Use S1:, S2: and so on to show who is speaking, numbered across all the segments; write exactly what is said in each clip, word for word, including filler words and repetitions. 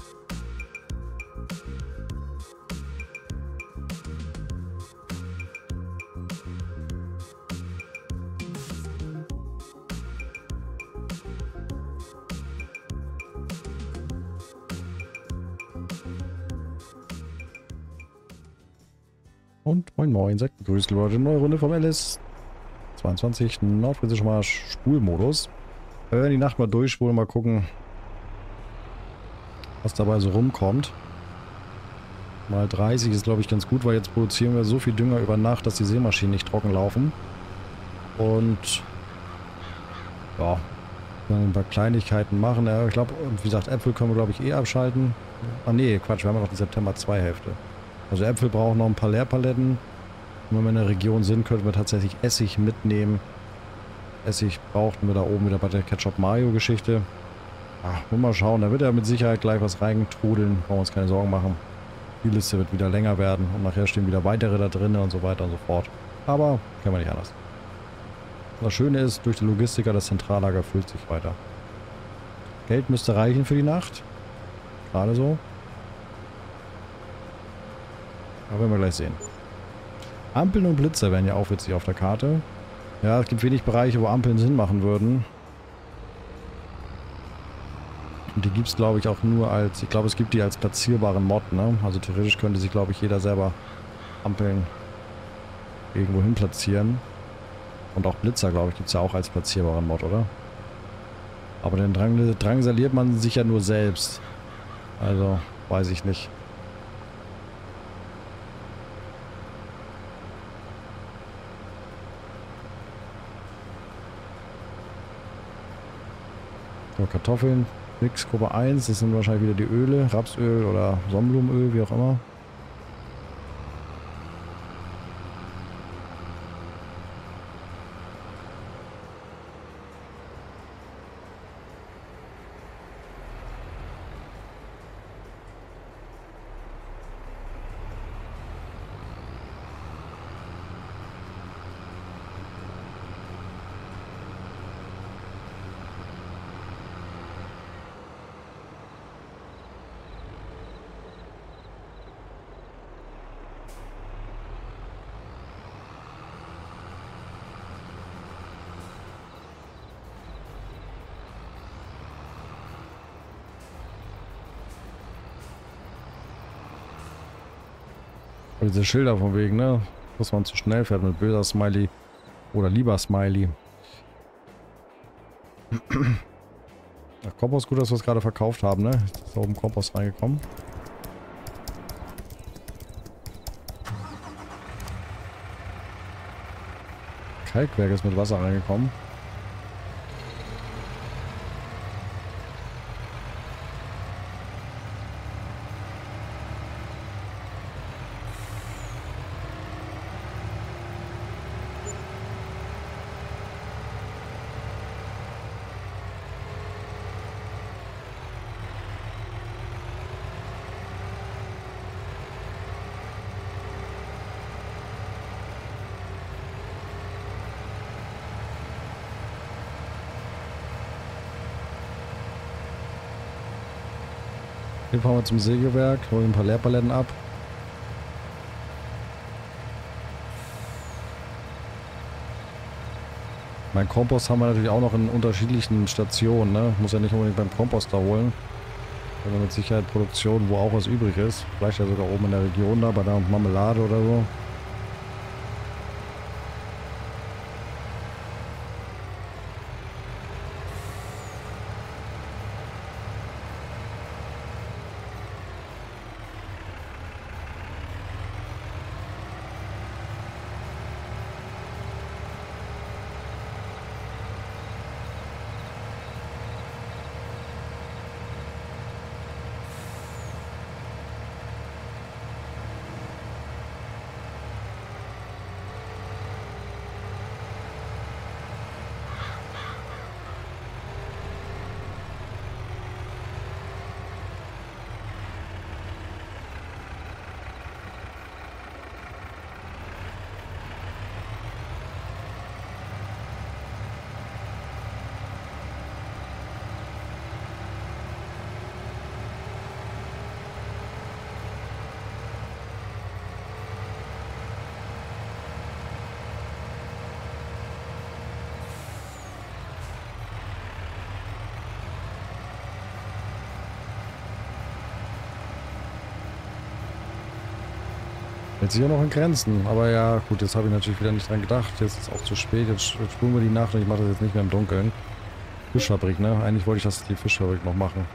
S1: Und moin moin, sagt grüßt Leute, neue Runde vom L S zweiundzwanzig Nordfriesischer Marsch Spulmodus. Wir werden die Nacht mal durchspulen, mal gucken, was dabei so rumkommt. Mal dreißig ist glaube ich ganz gut, weil jetzt produzieren wir so viel Dünger über Nacht, dass die Sämaschinen nicht trocken laufen. Und ja, ein paar Kleinigkeiten machen. Ja, ich glaube, wie gesagt, Äpfel können wir glaube ich eh abschalten. Ah nee, Quatsch, wir haben ja noch die September zwei Hälfte. Also Äpfel brauchen noch ein paar Leerpaletten. Wenn wir in der Region sind, könnten wir tatsächlich Essig mitnehmen. Essig brauchten wir da oben wieder bei der Ketchup-Mayo-Geschichte. Ah, mal schauen, da wird ja mit Sicherheit gleich was reintrudeln. Brauchen wir uns keine Sorgen machen. Die Liste wird wieder länger werden und nachher stehen wieder weitere da drin und so weiter und so fort. Aber können wir nicht anders. Das Schöne ist, durch die Logistiker, das Zentrallager füllt sich weiter. Geld müsste reichen für die Nacht. Gerade so. Aber werden wir gleich sehen. Ampeln und Blitzer wären ja auch witzig auf der Karte. Ja, es gibt wenig Bereiche, wo Ampeln Sinn machen würden. Und die gibt es, glaube ich, auch nur als... Ich glaube, es gibt die als platzierbaren Mod, ne? Also theoretisch könnte sich, glaube ich, jeder selber Ampeln irgendwo hin platzieren. Und auch Blitzer, glaube ich, gibt es ja auch als platzierbaren Mod, oder? Aber den Drang, drangsaliert man sich ja nur selbst. Also, weiß ich nicht. So, Kartoffeln, nix, Gruppe eins, das sind wahrscheinlich wieder die Öle, Rapsöl oder Sonnenblumenöl, wie auch immer. Diese Schilder von wegen, ne? Dass man zu schnell fährt mit böser Smiley oder lieber Smiley. Ach, Kompost, gut, dass wir es gerade verkauft haben, ne? Ist da oben Kompost reingekommen. Kalkwerk ist mit Wasser reingekommen. Hier fahren wir zum Sägewerk, holen ein paar Leerpaletten ab. Mein Kompost haben wir natürlich auch noch in unterschiedlichen Stationen, ne? Muss ja nicht unbedingt beim Komposter holen. Sondern mit Sicherheit Produktion, wo auch was übrig ist. Vielleicht ja sogar oben in der Region da, bei der Marmelade oder so. Hält sich ja noch in Grenzen. Aber ja, gut, jetzt habe ich natürlich wieder nicht dran gedacht. Jetzt ist es auch zu spät. Jetzt, jetzt spulen wir die Nacht und ich mache das jetzt nicht mehr im Dunkeln. Fischfabrik, ne? Eigentlich wollte ich das die Fischfabrik noch machen.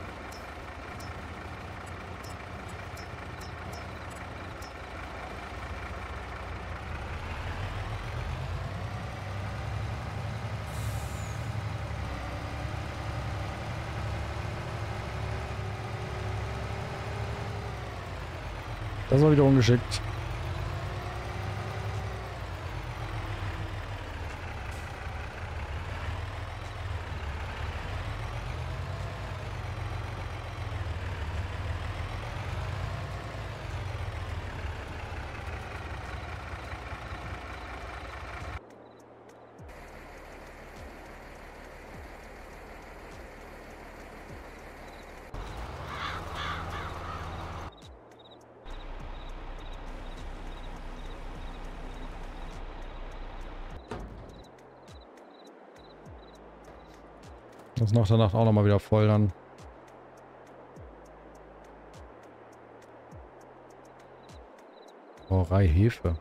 S1: Das war wieder ungeschickt. Das ist nach der Nacht auch nochmal wieder voll dann. Brauerei Hefe.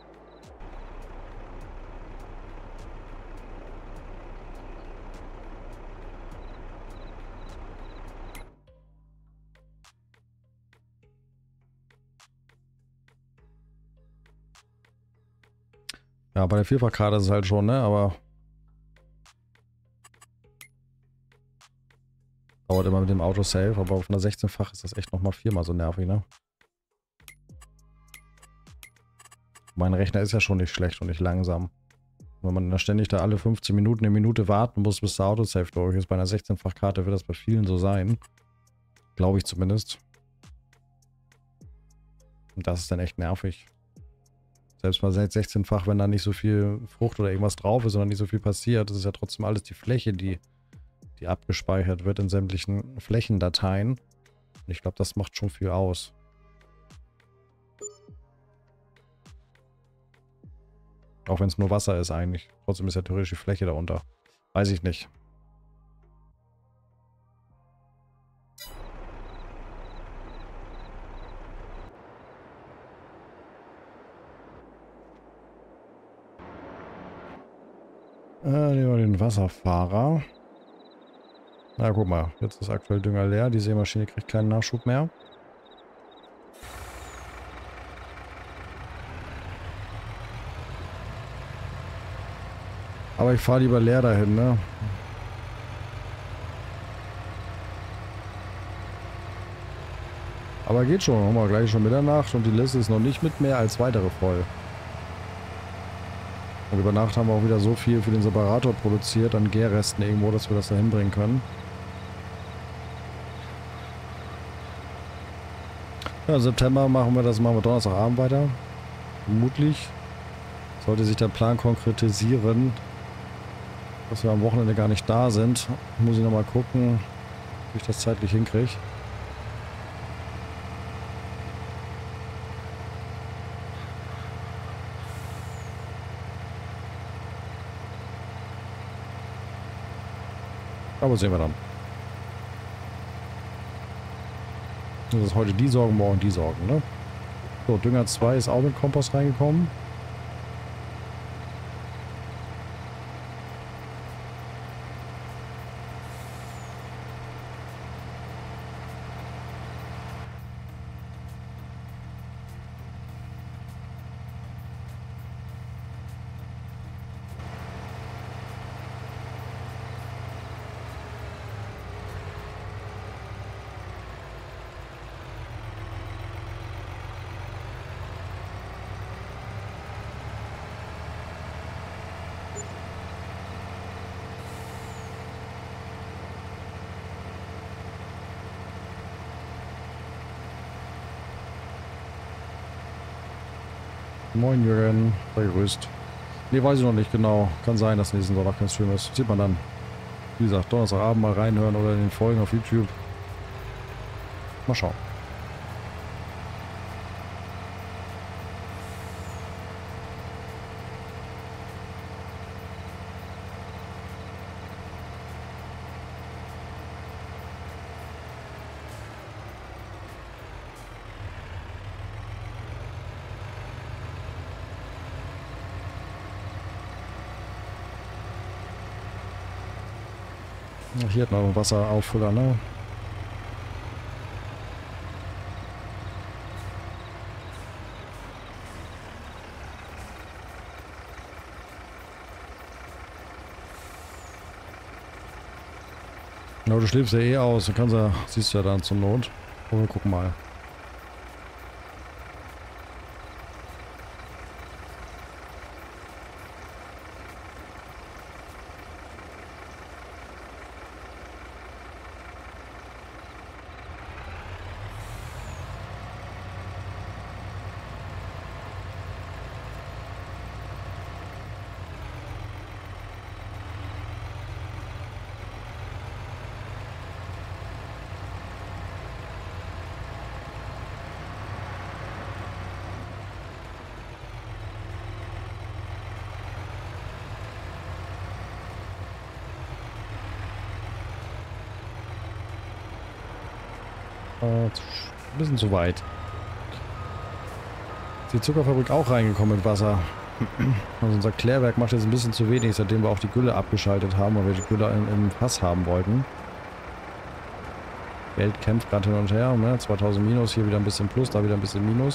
S1: Ja, bei der Vierfachkarte ist es halt schon, ne? Aber dauert immer mit dem Autosave, aber auf einer sechzehnfach ist das echt nochmal viermal so nervig, ne? Mein Rechner ist ja schon nicht schlecht und nicht langsam. Wenn man da ständig da alle fünfzehn Minuten eine Minute warten muss, bis der Autosave durch ist, bei einer sechzehnfach-Karte wird das bei vielen so sein. Glaube ich zumindest. Und das ist dann echt nervig. Selbst bei sechzehnfach, wenn da nicht so viel Frucht oder irgendwas drauf ist, sondern nicht so viel passiert, das ist ja trotzdem alles die Fläche, die, die abgespeichert wird in sämtlichen Flächendateien. Und ich glaube, das macht schon viel aus. Auch wenn es nur Wasser ist eigentlich. Trotzdem ist ja theoretisch die Fläche darunter. Weiß ich nicht. Äh, nehmen wir den Wasserfahrer. Na, guck mal. Jetzt ist aktuell Dünger leer. Die Sämaschine kriegt keinen Nachschub mehr. Aber ich fahre lieber leer dahin, ne? Aber geht schon. Haben wir gleich schon Mitternacht und die Liste ist noch nicht mit mehr als weitere voll. Und über Nacht haben wir auch wieder so viel für den Separator produziert an Gärresten irgendwo, dass wir das da hinbringen können. Ja, September machen wir das, machen wir Donnerstagabend weiter. Vermutlich sollte sich der Plan konkretisieren, dass wir am Wochenende gar nicht da sind. Muss ich nochmal gucken, wie ich das zeitlich hinkriege. Aber sehen wir dann. Das ist heute die Sorgen, morgen die Sorgen, ne? So, Dünger zwei ist auch mit Kompost reingekommen. Moin Jürgen, sei gegrüßt. Ne, weiß ich noch nicht genau. Kann sein, dass nächsten Sonntag kein Stream ist. Sieht man dann. Wie gesagt, Donnerstagabend mal reinhören oder in den Folgen auf YouTube. Mal schauen. Hier hat noch ein Wasserauffüller, ne? Na, du schläfst ja eh aus, dann kannst du, siehst du ja dann zur Not. Oh, wir gucken mal. Ein bisschen zu weit. Ist die Zuckerfabrik auch reingekommen mit Wasser. Also unser Klärwerk macht jetzt ein bisschen zu wenig, seitdem wir auch die Gülle abgeschaltet haben, weil wir die Gülle im Fass haben wollten. Geld kämpft gerade hin und her. Ne? zweitausend Minus, hier wieder ein bisschen Plus, da wieder ein bisschen Minus.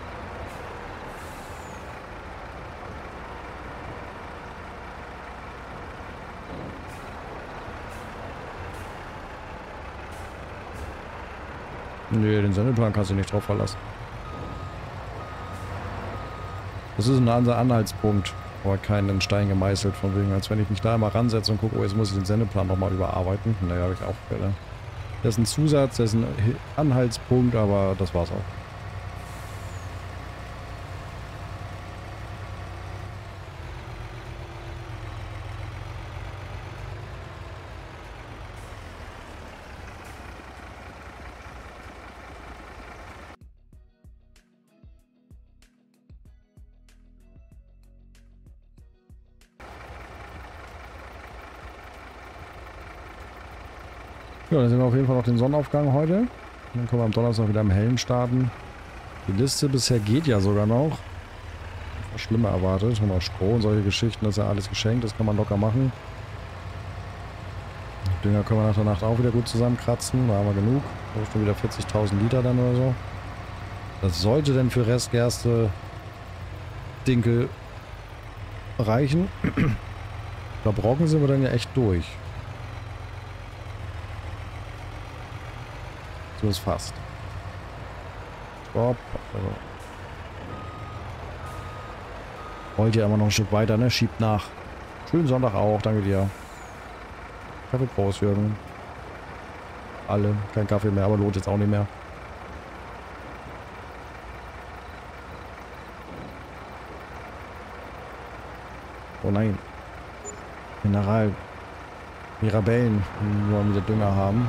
S1: Nö, den Sendeplan kannst du nicht drauf verlassen. Das ist ein anderer Anhaltspunkt, aber keinen Stein gemeißelt, von wegen, als wenn ich mich da mal ransetze und gucke, oh, jetzt muss ich den Sendeplan nochmal überarbeiten. Naja, habe ich auch Fälle. Das ist ein Zusatz, das ist ein Anhaltspunkt, aber das war's auch. Ja, dann sehen wir auf jeden Fall noch den Sonnenaufgang heute. Dann können wir am Donnerstag wieder im Hellen starten. Die Liste bisher geht ja sogar noch. Was schlimmer erwartet. Haben wir Stroh und solche Geschichten, das ist ja alles geschenkt, das kann man locker machen. Die Dünger können wir nach der Nacht auch wieder gut zusammenkratzen, da haben wir genug. Da ist schon wieder vierzigtausend Liter dann oder so. Das sollte denn für Restgerste Dinkel reichen. Bei Brocken sind wir dann ja echt durch. So ist fast. Stopp. Also. Wollt ihr immer noch ein Stück weiter, ne? Schiebt nach. Schönen Sonntag auch, danke dir. Kaffee Prost, Jürgen. Alle. Kein Kaffee mehr, aber lohnt jetzt auch nicht mehr. Oh nein. Mineral. Mirabellen. Die wollen wieder Dünger haben.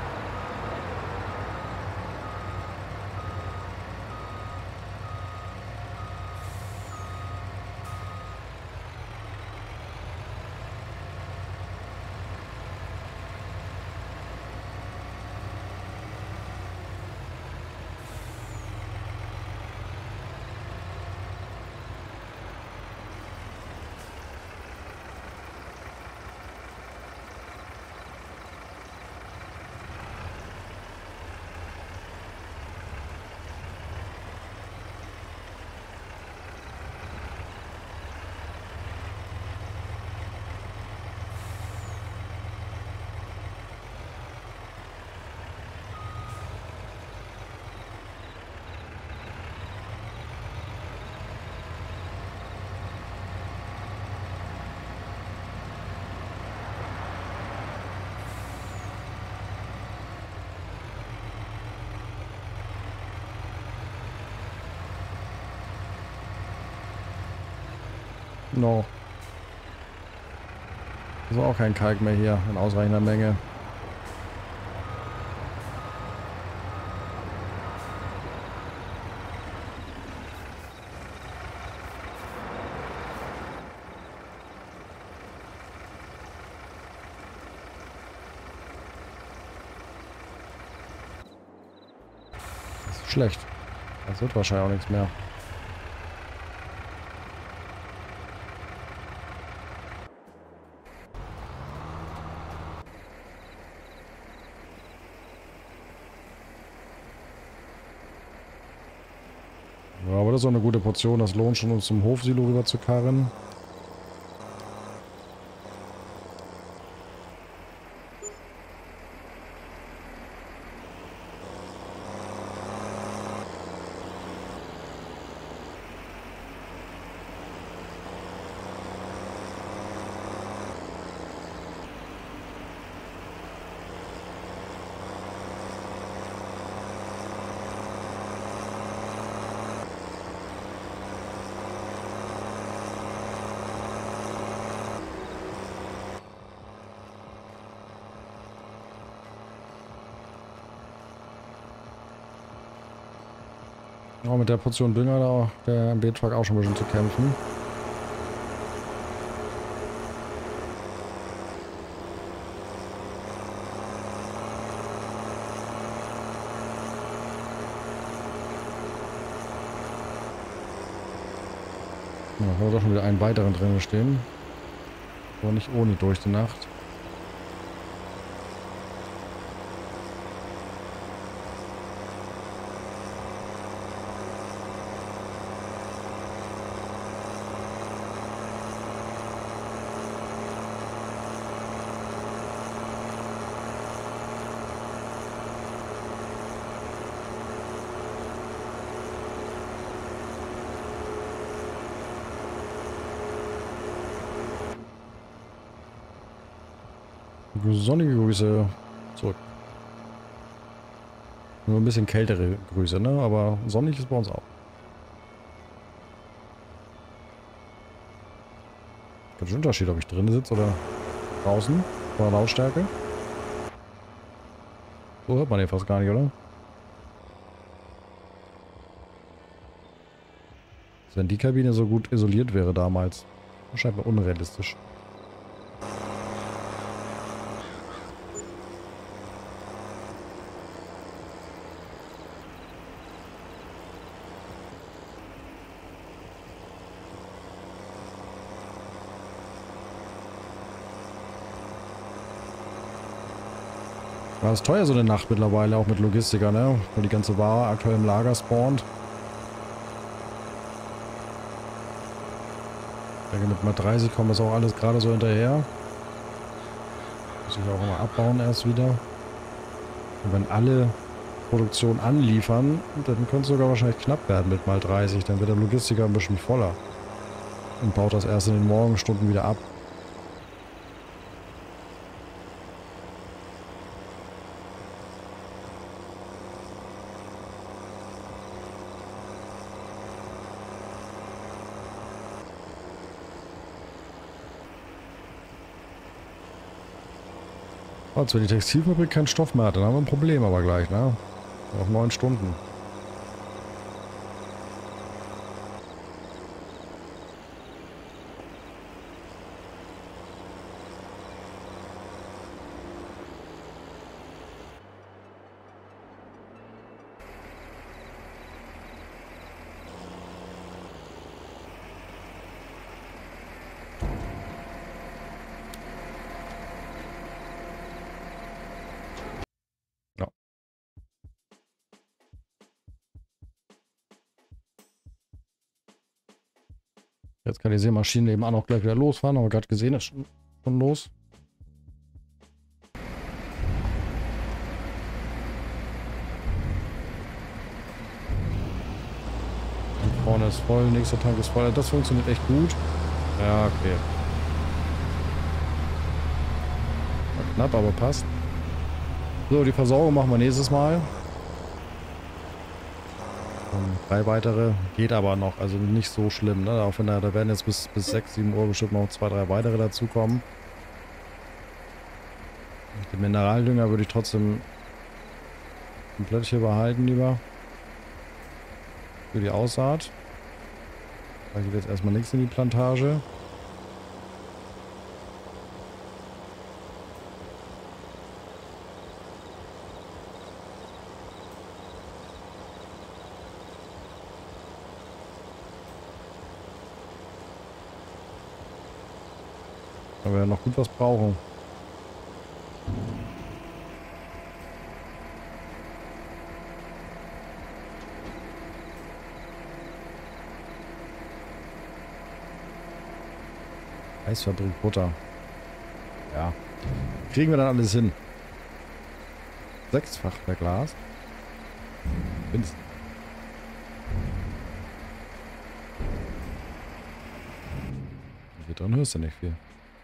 S1: No. Das war auch kein Kalk mehr hier in ausreichender Menge. Das ist schlecht. Das wird wahrscheinlich auch nichts mehr. Ja, aber das ist auch eine gute Portion. Das lohnt schon, uns zum Hofsilo rüber zu karren. Ja, mit der Portion Dünger da der M B-Truck auch schon ein bisschen zu kämpfen. Ja, haben wir doch schon wieder einen weiteren drin stehen. Aber nicht ohne durch die Nacht. Sonnige Grüße zurück. Nur ein bisschen kältere Grüße, ne? Aber sonnig ist bei uns auch. Ganz schön Unterschied, ob ich drin sitze oder draußen. Von der Lautstärke. So hört man den fast gar nicht, oder? Als wenn die Kabine so gut isoliert wäre damals. Scheinbar unrealistisch. Ja, ist teuer so eine Nacht mittlerweile, auch mit Logistiker, ne? Weil die ganze Ware aktuell im Lager spawnt. Ich denke, mit mal dreißig kommt das auch alles gerade so hinterher. Muss ich auch immer abbauen erst wieder. Und wenn alle Produktion anliefern, dann könnte es sogar wahrscheinlich knapp werden mit mal dreißig. Dann wird der Logistiker ein bisschen voller. Und baut das erst in den Morgenstunden wieder ab. Also wenn die Textilfabrik keinen Stoff mehr hat, dann haben wir ein Problem aber gleich, ne? Auf neun Stunden. Ja. Jetzt kann die Sämaschine nebenan auch gleich wieder losfahren, aber gerade gesehen ist schon, schon los. Und vorne ist voll, nächster Tank ist voll. Das funktioniert echt gut. Ja, okay. War knapp, aber passt. So, die Versorgung machen wir nächstes Mal. Und drei weitere geht aber noch, also nicht so schlimm, ne? Auch wenn da, da werden jetzt bis, bis sechs, sieben Uhr bestimmt noch zwei, drei weitere dazukommen. Den Mineraldünger würde ich trotzdem komplett hier behalten lieber. Für die Aussaat. Da geht jetzt erstmal nichts in die Plantage. Aber wir noch gut was brauchen. Eisfabrik Butter. Ja. Kriegen wir dann alles hin. Sechsfach verglast. Mindestens. Hier drin hörst du nicht viel.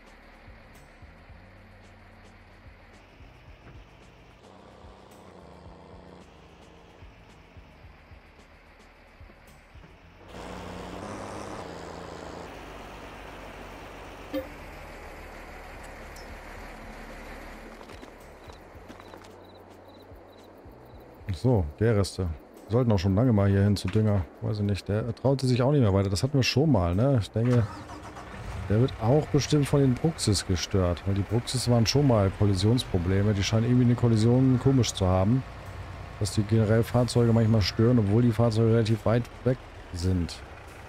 S1: So, Gärreste. Wir sollten auch schon lange mal hier hin zu Dünger. Weiß ich nicht, der traute sich auch nicht mehr weiter. Das hatten wir schon mal, ne? Ich denke, der wird auch bestimmt von den Bruxis gestört. Weil die Bruxis waren schon mal Kollisionsprobleme. Die scheinen irgendwie eine Kollision komisch zu haben. Dass die generell Fahrzeuge manchmal stören, obwohl die Fahrzeuge relativ weit weg sind.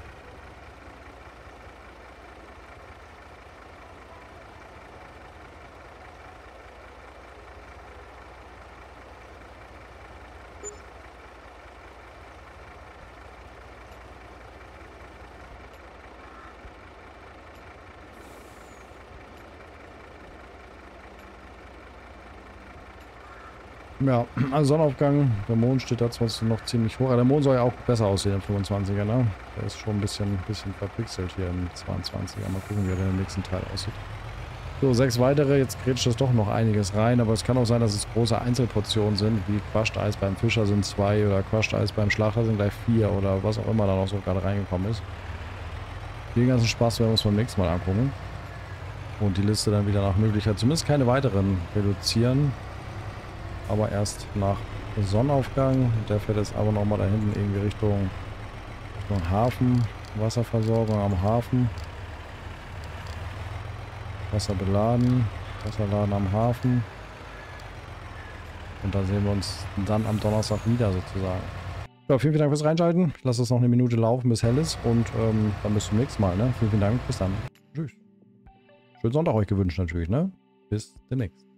S1: Ja, also Sonnenaufgang, der Mond steht da zwar noch ziemlich hoch, aber der Mond soll ja auch besser aussehen im fünfundzwanziger, ne? Der ist schon ein bisschen, bisschen verpixelt hier im zweiundzwanziger. Mal gucken, wie er dann im nächsten Teil aussieht. So, sechs weitere, jetzt grätscht das doch noch einiges rein, aber es kann auch sein, dass es große Einzelportionen sind, wie Crushed Eis beim Fischer sind zwei oder Crushed Eis beim Schlachter sind gleich vier oder was auch immer da noch so gerade reingekommen ist. Den ganzen Spaß werden wir uns beim nächsten Mal angucken. Und die Liste dann wieder nach Möglichkeit, zumindest keine weiteren reduzieren. Aber erst nach Sonnenaufgang. Der fährt jetzt aber nochmal da hinten irgendwie Richtung, Richtung Hafen. Wasserversorgung am Hafen. Wasser beladen. Wasserladen am Hafen. Und da sehen wir uns dann am Donnerstag wieder sozusagen. Ja, vielen, vielen Dank fürs Reinschalten. Ich lasse es noch eine Minute laufen, bis hell ist. Und ähm, dann bis zum nächsten Mal. Ne? Vielen, vielen Dank. Bis dann. Tschüss. Schönen Sonntag euch gewünscht natürlich. Ne? Bis demnächst.